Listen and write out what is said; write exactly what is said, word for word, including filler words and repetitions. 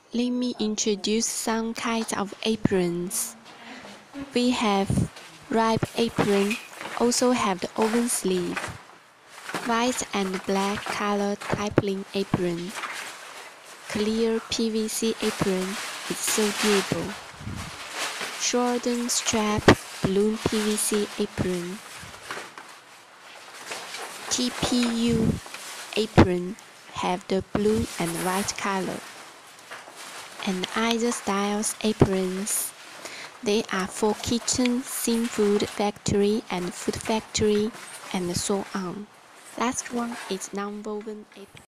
Let me introduce some kinds of aprons. We have ripe apron, also have the oven sleeve, white and black color tippling apron, clear P V C apron is so durable, shortened strap balloon P V C apron, T P U apron have the blue and white color, and other styles aprons. They are for kitchen, seafood factory, and food factory, and so on. Last one is non-woven apron.